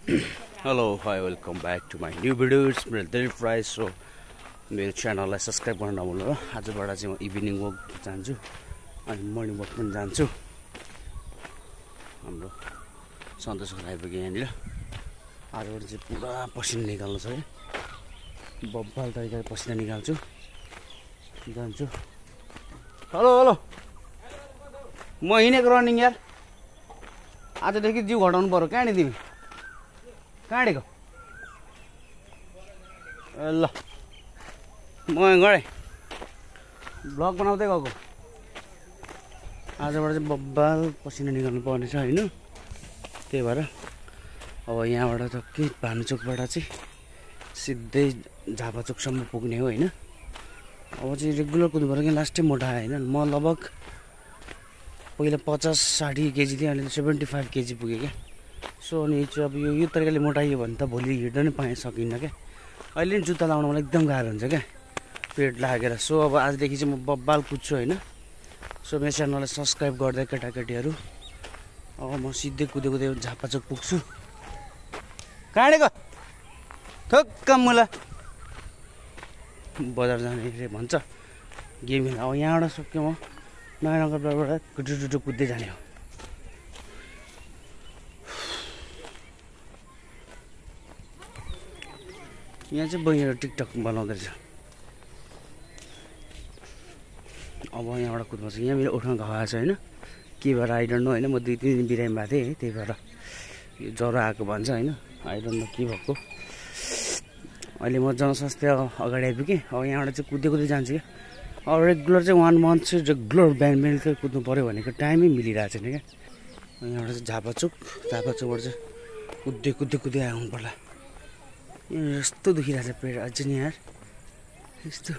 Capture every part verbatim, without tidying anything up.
Hello hi welcome back to my new video it's मेरो Dilip Rai. So मेरो च्यानललाई subscribe गर्न नभुल्नु हो। आजबाट चाहिँ म इभिनिङ वक जान्छु अनि मर्निङ वक पनि जान्छु। हाम्रो सन्तोष घर आइपुग्यो यहाँनिर। आजबाट चाहिँ पुरा पसिना निकाल्नु छ है, बब्बाल तरिकाले पसिना निकाल्छु जान्छु। हेलो हेलो म हिँडेको रनिङ यार, आजदेखि जिउ घटाउनु पर्यो। कहाँ नि तिमी कहाँ हिँडेको? ल म गएँ ब्लग बनाउँदै गएको। आजबाट चाहिँ बब्बाल पसिना निकाल्नु पर्ने छ होइन। त्यही भएर अब यहाँबाट त के भानुचोकबाट चाहिँ सिधै झापाचोकसम्म पुग्ने हो होइन। अब चाहिँ रेगुलर कुद्नु पऱ्यो कि लास्टै मोटा होइन। म लगभग पहिला पचास साठी केजी थिएँ, अहिले सेभेन्टी फाइभ केजी पुगेँ क्या। सो अनि चाहिँ अब यो यो तरिकाले मोटाइयो भने त भोलि हिँड्न नै पाए सकिन्न क्या। अहिले नि जुत्ता लाउन मलाई एकदम गाह्रो हुन्छ क्या पेट लागेर। सो अब आजदेखि चाहिँ म बब्बाल कुद्छु होइन। सो मेरो च्यानललाई सब्सक्राइब गर्दै केटाकेटीहरू। अब म सिधै कुदे कुदे झापाचोक पुग्छु। कहाँ हिँडेको? थोक्क मुला बजार जाने रे भन्छ गेम खेल्न। अब यहाँबाट सक्यो म नगरबाट टुटु टुटु कुद्दै जाने हो। यहाँ चाहिँ बहिनीहरू टिकटक बनाउँदै रहेछ। अब यहाँबाट कुद्नुपर्छ। यहाँ मेरो उठ्न घाउ आएको छ होइन, के भएर आई डोन्ट नो होइन। म दुई तिन दिन बिरामी भएको थिएँ, त्यही भएर यो ज्वरो आएको भन्छ होइन। आई डोन्ट नो के भएको। अहिले म जनस्वास्थ्य अगाडि आइपुगेँ। अब यहाँबाट चाहिँ कुद्दै कुद्दै जान्छु क्या। अब रेगुलर चाहिँ वान मन्थ चाहिँ रेगुलर बिहान बेलुकै कुद्नु पऱ्यो भनेको टाइमै मिलिरहेको छैन क्या। यहाँबाट चाहिँ झापाचोक, झापाचोकबाट चाहिँ कुद्दै कुद्दै कुद्दै आउनु पर्ला। यहाँ यस्तो दुखिरहेको छ पेट अझै नि यार यस्तो।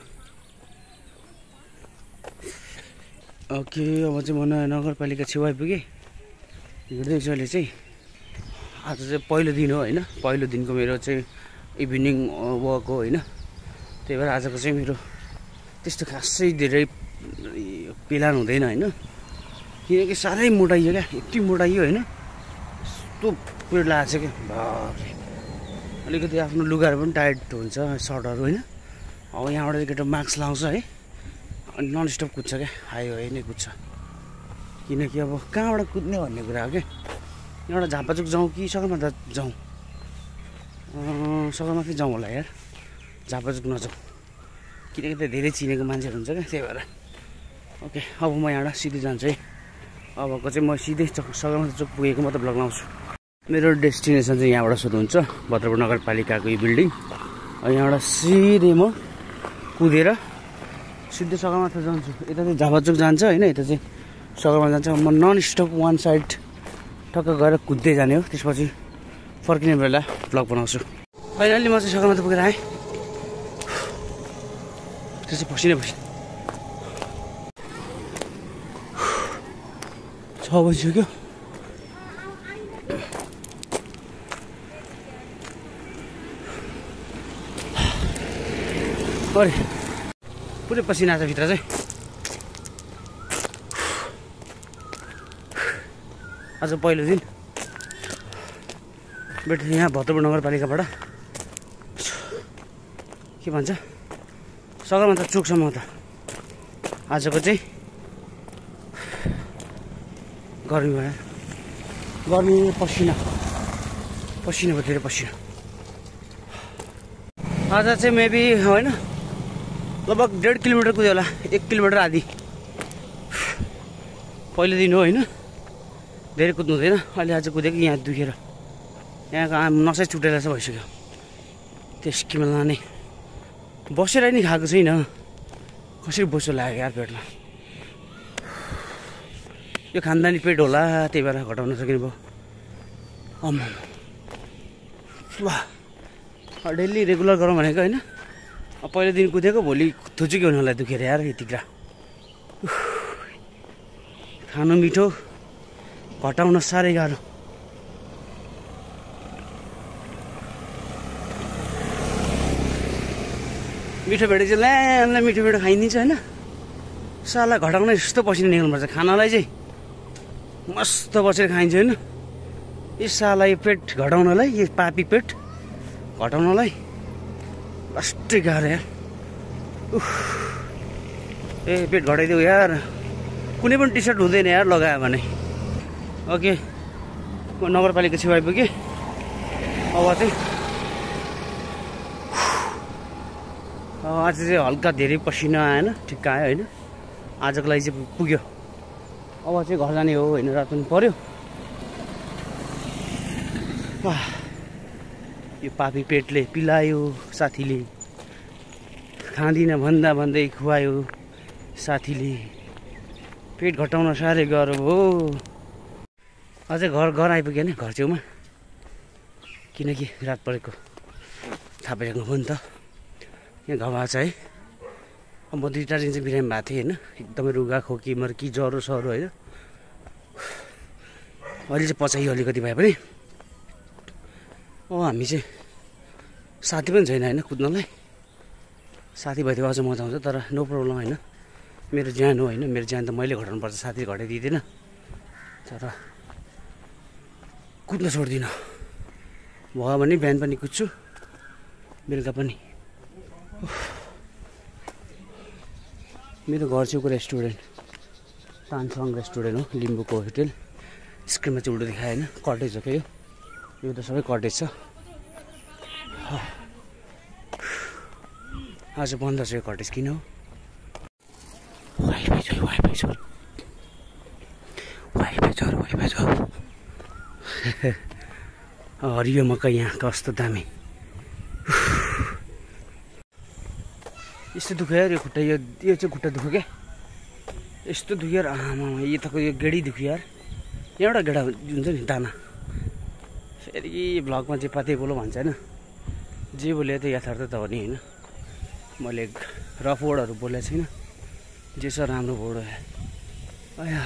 ओके अब चाहिँ म नयाँ नगरपालिका छेउ आइपुगेँ। हिँड्दैछु अहिले चाहिँ। आज चाहिँ पहिलो दिन हो होइन। पहिलो दिनको मेरो चाहिँ इभिनिङ वक हो होइन। त्यही भएर आजको चाहिँ मेरो त्यस्तो खासै धेरै प्लान हुँदैन होइन। किनकि साह्रै मोटाइयो क्या, यति मोटाइयो होइन। यस्तो पेट लागेको छ क्या बाबरे। अलिकति आफ्नो लुगाहरू पनि टाइट हुन्छ सर्टहरू होइन। अब यहाँबाट चाहिँ केटा मास्क लाउँछ है अनि नन स्टप कुद्छ क्या, हाइवे नै कुद्छ। किनकि अब कहाँबाट कुद्ने भन्ने कुरा हो क्या। यहाँबाट झापाचोक जाउँ कि सगरमाथा जाउँ? सगरमाथा जाउँ होला यार, झापाचोक नजाउँ। किनकि त धेरै चिनेको मान्छेहरू हुन्छ क्या, त्यही भएर। ओके अब म यहाँबाट सिधै जान्छु है। अबको चाहिँ म सिधै सगरमाथा चोक पुगेको मतलब ब्लग लाउँछु। मेरो डेस्टिनेसन चाहिँ यहाँबाट सुरु हुन्छ, भद्रपुर नगरपालिकाको यो बिल्डिङ। यहाँबाट सिधै म कुदेर सिधै सगरमाथा जान्छु। यता चाहिँ झापाचोक जान्छ होइन, यता चाहिँ सगरमाथा जान्छ। म नन स्टप वान साइड टक्क गएर कुद्दै जाने हो। त्यसपछि फर्किने बेला ब्लग बनाउँछु। फाइनल्ली म चाहिँ सगरमाथा पुगेर आएँ। त्यसै पसिनै पसिना छ बजिसक्यो। अरे पुरै पसिना छ भित्र चाहिँ। आज पहिलो दिन बेट यहाँ भद्रपुर नगरपालिकाबाट के भन्छ सगरमाथा चोकसम्म त आजको चाहिँ गर्मी भयो। गर्मी पसिना पसिना भयो, धेरै पसिना। आज चाहिँ मेबी होइन लगभग डेढ किलोमिटर कुद्यो होला, एक किलोमिटर आदि। पहिलो दिन हो होइन, धेरै कुद्नु हुँदैन। अहिले आज कुदेको यहाँ दुखेर यहाँको आम नसै छुटेर चाहिँ भइसक्यो। त्यो स्किममा लाने बसेर नि खाएको छैन, कसरी बोसो लाग्यो यार पेटमा। यो खानदानी पेट होला, त्यही भएर घटाउन सकिने भयो। आम्मा वाह डेली रेगुलर गरौँ भनेको होइन। अब पहिलो दिन कुदेको, भोलि थुचुकी हुने होला दुखेर यार यतिक्रा। खानु मिठो, घटाउन साह्रै गाह्रो। मिठो भेटेको चाहिँ ल्यानलाई मिठो मिठो खाइदिन्छ होइन। साला घटाउन यस्तो पसिना निकाल्नुपर्छ। खानालाई चाहिँ मस्त बसेर खाइन्छ होइन। यो साला यो पेट घटाउनलाई, यो पापी पेट घटाउनलाई लास्टै गाह्रो यार। उफ, ए पेट घटाइदेऊ यार, कुनै पनि टी सर्ट हुँदैन यार लगायो भने। ओके, म नगरपालिका छेउ आइपुगेँ। अब चाहिँ आज चाहिँ हल्का धेरै पसिना आएन, ठिक्क आयो होइन। आजको लागि चाहिँ पुग्यो। अब चाहिँ घर जाने हो होइन, रात पनि पर्यो। यो पापी पेटले पिलायो, साथीले खाँदिनँ भन्दा भन्दै खुवायो, साथीले पेट घटाउन साह्रै गाह्रो हो। अझै घर घर आइपुग्यो नि, घर छेउमा, किनकि रात परेको थाहा पाइरहेको हो नि त। यहाँ घाउ छ है। अब म दुईवटा दिन चाहिँ बिरामी भएको थिएँ होइन, एकदमै रुगा खोकी मर्की ज्वरो सरो होइन। अहिले चाहिँ पचाइ अलिकति भए पनि। ओ हामी चाहिँ साथी पनि छैन होइन कुद्नलाई। साथी भए थियो अझ मजा आउँछ, तर नो प्रब्लम होइन। मेरो ज्यान हो होइन, मेरो ज्यान त मैले घटाउनुपर्छ, साथी घटाइदिँदैन। तर कुद्न छोड्दिनँ, भयो भने बिहान पनि कुद्छु, बेलुका पनि। मेरो घर छेउको रेस्टुरेन्ट तानसङ रेस्टुरेन्ट हो, लिम्बूको होटेल। स्क्रिनमा चाहिँ उल्टो देखायो होइन, कटेज हो क्या यो। यो त सबै कटेज छ। आज बन्द छ यो कटेज, किन हो? वाइफाई छ, वाइफाई छ, वाइफाई छ, वाइफाई छ। हरियो मकै यहाँ कस्तो दामी। यस्तो दुख्यो यार यो खुट्टा, यो यो चाहिँ खुट्टा दुख्यो क्या, यस्तो दुख्यो यार। आमा यताको यो गेडी दुख्यो यार। एउटा गेडा हुन्छ नि दाना। फेरि भ्लगमा जे पाते बोलो भन्छ होइन, जे बोले त यथार्थ त हो नि होइन। मैले रफ वर्डहरू बोलेको छैन, जे छ राम्रो वर्ड हो। आया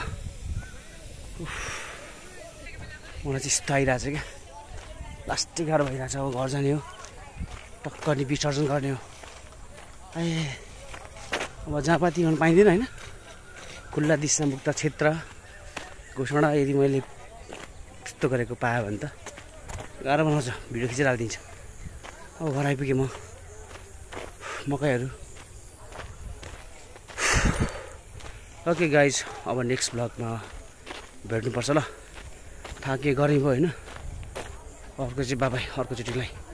मलाई चाहिँ यस्तो आइरहेको छ क्या, लास्टै गाह्रो भइरहेको छ। अब घर जाने हो, टक्क नि विसर्जन गर्ने हो। ए अब जहाँ पाति गर्नु पाइँदैन होइन। खुल्ला दिशा मुक्त क्षेत्र घोषणा यदि मैले त्यस्तो गरेको पाएँ भने त गाह्रो बनाउँछ, भिडियो खिचेर हालिदिन्छ। अब घर आइपुगेँ म, मकैहरू। ओके गाइज, अब नेक्स्ट ब्लगमा भेट्नुपर्छ ल। थाहा के गरेँ भयो होइन। अर्को चाहिँ बाबाई अर्कोचोटिलाई।